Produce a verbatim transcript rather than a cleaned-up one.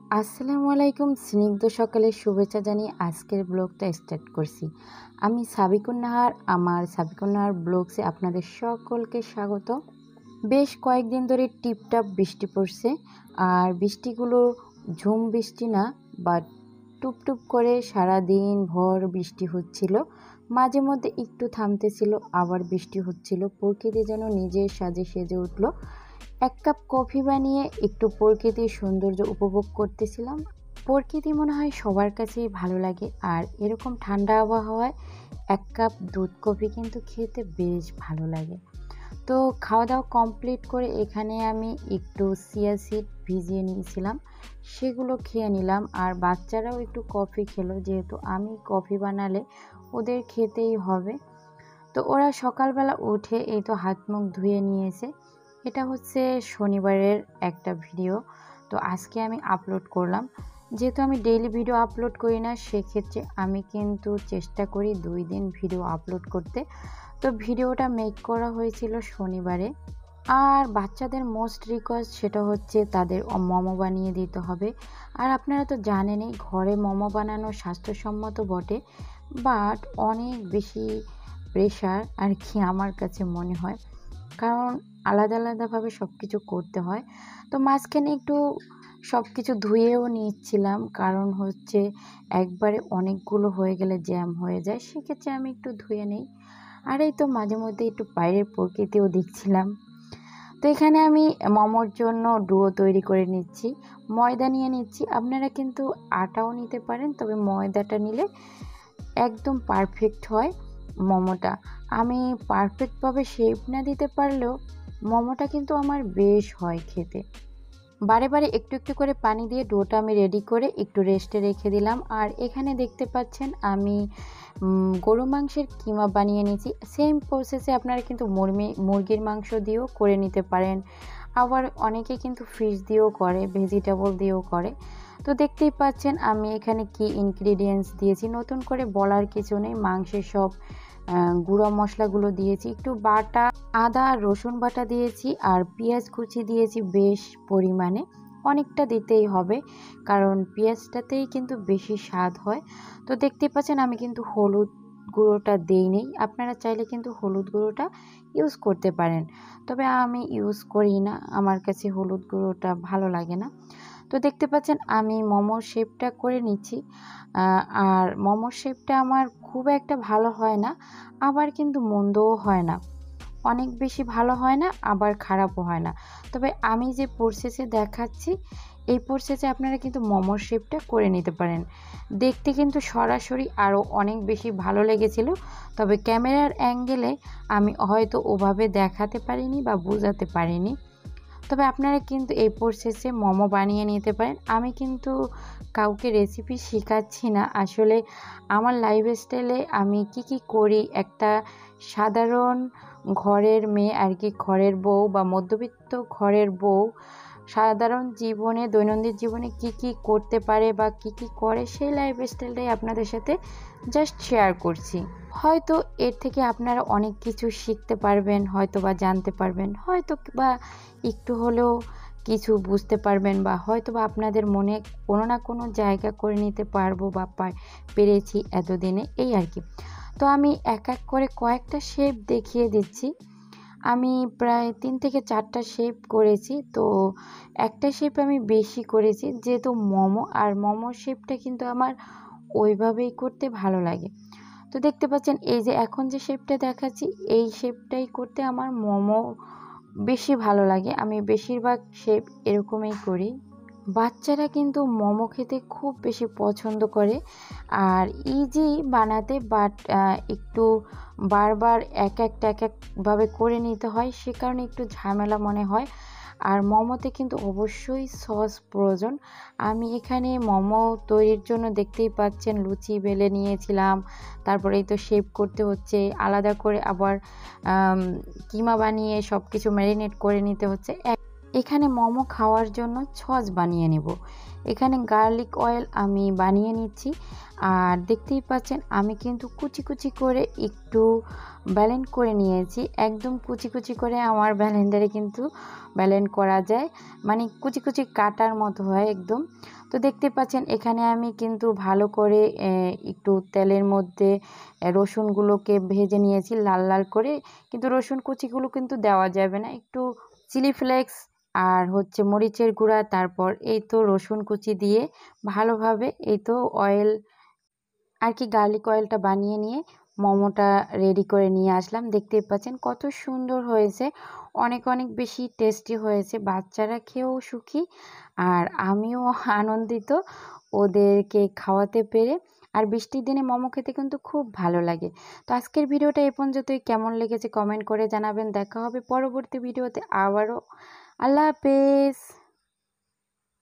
আসসালামু আলাইকুম, স্নিগ্ধ সকালের শুভেচ্ছা জানিয়ে আজকের ব্লগটা স্টার্ট করছি। আমি সাবিকুন নাহার, আমার সাবিকুন নাহার ব্লগসে আপনাদের সকলকে স্বাগত। বেশ কয়েকদিন ধরে টিপটাপ বৃষ্টি পড়ছে, আর বৃষ্টিগুলো ঝুম বৃষ্টি না, বাট টুপটুপ করে সারা দিন ভর বৃষ্টি হচ্ছিল। মাঝে মধ্যে একটু থামতেছিল, আবার বৃষ্টি হচ্ছিল। প্রকৃতি যেন নিজের সাজে সেজে উঠল। এক কাপ কফি বানিয়ে একটু প্রকৃতির সৌন্দর্য উপভোগ করতেছিলাম। প্রকৃতি মনে হয় সবার কাছেই ভালো লাগে, আর এরকম ঠান্ডা আবহাওয়ায় এক কাপ দুধ কফি কিন্তু খেতে বেশ ভালো লাগে। তো খাওয়া দাওয়া কমপ্লিট করে এখানে আমি একটু চিয়া সিড ভিজিয়ে নিয়েছিলাম, সেগুলো খেয়ে নিলাম। আর বাচ্চারাও একটু কফি খেলো, যেহেতু আমি কফি বানালে ওদের খেতেই হবে। তো ওরা সকালবেলা উঠে এই তো হাত মুখ ধুয়ে নিয়েছে। এটা হচ্ছে শনিবারের একটা ভিডিও, তো আজকে আমি আপলোড করলাম। যেহেতু আমি ডেইলি ভিডিও আপলোড করি না, সেক্ষেত্রে আমি কিন্তু চেষ্টা করি দুই দিন ভিডিও আপলোড করতে। তো ভিডিওটা মেক করা হয়েছিল শনিবারে। আর বাচ্চাদের মোস্ট রিকোয়েস্ট সেটা হচ্ছে তাদের মোমো বানিয়ে দিতে হবে। আর আপনারা তো জানেনই ঘরে মোমো বানানো স্বাস্থ্যসম্মত বটে, বাট অনেক বেশি প্রেশার আর কি আমার কাছে মনে হয়, কারণ আলাদা আলাদাভাবে সব কিছু করতে হয়। তো মাঝখানে একটু সব কিছু ধুয়েও নিচ্ছিলাম, কারণ হচ্ছে একবারে অনেকগুলো হয়ে গেলে জ্যাম হয়ে যায়, সেক্ষেত্রে আমি একটু ধুয়ে নিই। আর এই তো মাঝে মধ্যে একটু বাইরের প্রকৃতিও দেখছিলাম। তো এখানে আমি মোমোর জন্য ডুও তৈরি করে নিচ্ছি। ময়দা নিয়ে নিচ্ছি, আপনারা কিন্তু আটাও নিতে পারেন, তবে ময়দাটা নিলে একদম পারফেক্ট হয় মোমোটা। আমি পারফেক্টভাবে শেপ না দিতে পারলেও মোমোটা কিন্তু আমার বেশ হয় খেতে। বারে বারে একটু একটু করে পানি দিয়ে ডোটা আমি রেডি করে একটু রেস্টে রেখে দিলাম। আর এখানে দেখতে পাচ্ছেন আমি গরু মাংসের কিমা বানিয়ে নিয়েছি। সেম প্রসেসে আপনারা কিন্তু মুরগি মুরগির মাংস দিয়েও করে নিতে পারেন, আবার অনেকে কিন্তু ফিশ দিয়েও করে, ভেজিটেবল দিয়েও করে। তো দেখতেই পাচ্ছেন আমি এখানে কি ইনগ্রিডিয়েন্টস দিয়েছি, নতুন করে বলার কিছু নেই। মাংসের সব গুঁড়ো মশলাগুলো দিয়েছি, একটু বাটা আদা রসুন বাটা দিয়েছি, আর পেঁয়াজ কুচি দিয়েছি বেশ পরিমাণে, অনেকটা দিতেই হবে কারণ পেঁয়াজটাতেই কিন্তু বেশি স্বাদ হয়। তো দেখতে পাচ্ছেন আমি কিন্তু হলুদ গুঁড়োটা দেইনি, আপনারা চাইলে কিন্তু হলুদ গুঁড়োটা ইউজ করতে পারেন, তবে আমি ইউজ করি না, আমার কাছে হলুদ গুঁড়োটা ভালো লাগে না। তো দেখতে পাচ্ছেন আমি মোমোর শেপটা করে নিচ্ছি। আর মোমোর শেপটা আমার খুব একটা ভালো হয় না, আবার কিন্তু মন্দও হয় না, অনেক বেশি ভালো হয় না, আবার খারাপও হয় না। তবে আমি যে প্রসেসে দেখাচ্ছি এই প্রসেসে আপনারা কিন্তু মোমোর শেপটা করে নিতে পারেন। দেখতে কিন্তু সরাসরি আরও অনেক বেশি ভালো লেগেছিল, তবে ক্যামেরার অ্যাঙ্গেলে আমি হয়তো ওভাবে দেখাতে পারিনি বা বোঝাতে পারিনি। তবে আপনারা কিন্তু এই প্রসেসে মোমো বানিয়ে নিতে পারেন। আমি কিন্তু কাউকে রেসিপি শেখাচ্ছি না, আসলে আমার লাইফস্টাইলে আমি কি কি করি, একটা সাধারণ ঘরের মেয়ে আর কি, ঘরের বউ বা মধ্যবিত্ত ঘরের বউ সাধারণ জীবনে দৈনন্দিন জীবনে কি কি করতে পারে বা কি কি করে, সেই লাইফস্টাইলটাই আপনাদের সাথে জাস্ট শেয়ার করছি। হয়তো এর থেকে আপনারা অনেক কিছু শিখতে পারবেন, হয়তো বা জানতে পারবেন, হয়তো বা একটু হলেও কিছু বুঝতে পারবেন, বা হয়তো বা আপনাদের মনে কোনো না কোনো জায়গা করে নিতে পারবো বা পেরেছি এতদিনে, এই আর কি। তো আমি এক এক করে কয়েকটা শেপ দেখিয়ে দিচ্ছি। আমি প্রায় তিন থেকে চারটা শেপ করেছি, তো একটা শেপ আমি বেশি করেছি যেহেতু মোমো, আর মোমোর শেপটা কিন্তু আমার ওইভাবেই করতে ভালো লাগে। তো দেখতে পাচ্ছেন এই যে এখন যে শেপটা দেখাচ্ছি, এই শেপটাই করতে আমার মোমো বেশি ভালো লাগে, আমি বেশিরভাগ শেপ এরকমই করি। বাচ্চারা কিন্তু মোমো খেতে খুব বেশি পছন্দ করে, আর ইজি বানাতে, বাট একটু বারবার এক একটা এক একভাবে করে নিতে হয়, সে কারণে একটু ঝামেলা মনে হয়। আর মোমোতে কিন্তু অবশ্যই সস প্রয়োজন। আমি এখানে মোমো তৈরির জন্য দেখতেই পাচ্ছেন লুচি বেলে নিয়েছিলাম, তারপরে এই তো শেপ করতে হচ্ছে আলাদা করে, আবার কিমা বানিয়ে সব কিছু ম্যারিনেট করে নিতে হচ্ছে। এখানে মোমো খাওয়ার জন্য সস বানিয়ে নেব। এখানে গার্লিক অয়েল আমি বানিয়ে নিচ্ছি, আর দেখতেই পাচ্ছেন আমি কিন্তু কুচি কুচি করে একটু ব্যালেন্ড করে নিয়েছি। একদম কুচি কুচি করে আমার ব্যালেন্ডারে কিন্তু ব্যালেন্ড করা যায়, মানে কুচি কুচি কাটার মতো হয় একদম। তো দেখতে পাচ্ছেন এখানে আমি কিন্তু ভালো করে একটু তেলের মধ্যে রসুনগুলোকে ভেজে নিয়েছি লাল লাল করে, কিন্তু রসুন কুচিগুলো কিন্তু দেওয়া যাবে না, একটু চিলি ফ্লেক্স আর হচ্ছে মরিচের গুঁড়া, তারপর এই তো রসুন কুচি দিয়ে ভালোভাবে এই তো অয়েল আর কি গার্লিক অয়েলটা বানিয়ে নিয়ে মোমোটা রেডি করে নিয়ে আসলাম। দেখতেই পাচ্ছেন কত সুন্দর হয়েছে, অনেক অনেক বেশি টেস্টি হয়েছে, বাচ্চারা খেয়েও সুখী আর আমিও আনন্দিত ওদেরকে খাওয়াতে পেরে। আর বৃষ্টির দিনে মোমো খেতে কিন্তু খুব ভালো লাগে। তো আজকের ভিডিওটা এই পর্যন্তই, কেমন লেগেছে কমেন্ট করে জানাবেন। দেখা হবে পরবর্তী ভিডিওতে আবারও। আল্লাহ হাফেজ।